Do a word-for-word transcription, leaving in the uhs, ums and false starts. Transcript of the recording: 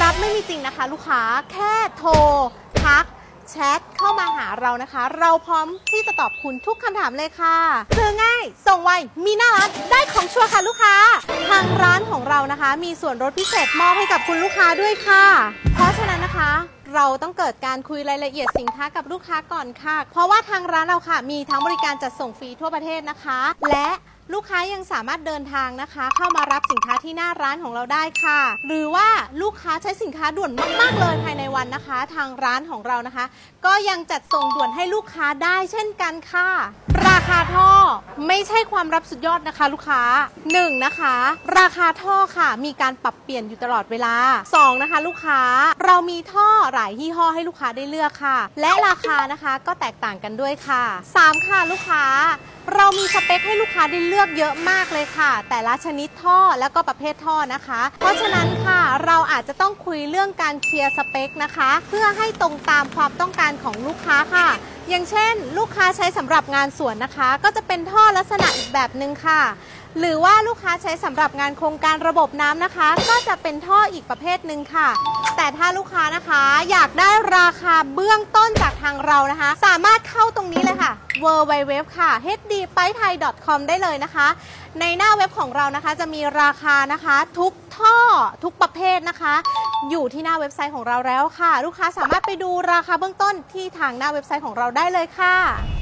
ลับไม่มีจริงนะคะลูกค้าแค่โทรทักแชทเข้ามาหาเรานะคะเราพร้อมที่จะตอบคุณทุกคำถามเลยค่ะซื้อง่ายส่งไวมีหน้าร้านได้ของชัวร์ค่ะลูกค้าทางร้านของเรานะคะมีส่วนลดพิเศษมอบให้กับคุณลูกค้าด้วยค่ะเพราะฉะนั้นนะคะเราต้องเกิดการคุยรายละเอียดสินค้ากับลูกค้าก่อนค่ะเพราะว่าทางร้านเราค่ะมีทั้งบริการจัดส่งฟรีทั่วประเทศนะคะและลูกค้ายังสามารถเดินทางนะคะเข้ามารับสินค้าที่หน้าร้านของเราได้ค่ะหรือว่าลูกค้าใช้สินค้าด่วนมากๆเลยภายในวันนะคะทางร้านของเรานะคะก็ยังจัดส่งด่วนให้ลูกค้าได้เช่นกันค่ะราคาท่อไม่ใช่ความลับสุดยอดนะคะลูกค้าหนึ่งนะคะราคาท่อค่ะมีการปรับเปลี่ยนอยู่ตลอดเวลาสองนะคะลูกค้าเรามีท่อหลายยี่ห้อให้ลูกค้าได้เลือกค่ะและราคานะคะก็แตกต่างกันด้วยค่ะสามค่ะลูกค้าเรามีสเปคให้ลูกค้าได้เลือกเยอะมากเลยค่ะแต่ละชนิดท่อแล้วก็ประเภทท่อนะคะเพราะฉะนั้นค่ะเราอาจจะต้องคุยเรื่องการเคลียร์สเปคนะคะเพื่อให้ตรงตามความต้องการของลูกค้าค่ะอย่างเช่นลูกค้าใช้สำหรับงานสวนนะคะก็จะเป็นท่อลักษณะอีกแบบหนึ่งค่ะหรือว่าลูกค้าใช้สำหรับงานโครงการระบบน้ำนะคะก็จะเป็นท่ออีกประเภทหนึ่งค่ะแต่ถ้าลูกค้านะคะอยากได้ราคาเบื้องต้นจากทางเรานะคะสามารถเข้าตรงนี้เลยค่ะ ดับเบิลยู ดับเบิลยู ดับเบิลยู ดอท ค่ะ เอช ดี ไปไทย ดอท คอม ได้เลยนะคะในหน้าเว็บของเรานะคะจะมีราคานะคะทุกท่อทุกประเภทนะคะอยู่ที่หน้าเว็บไซต์ของเราแล้วค่ะลูกค้าสามารถไปดูราคาเบื้องต้นที่ทางหน้าเว็บไซต์ของเราได้เลยค่ะ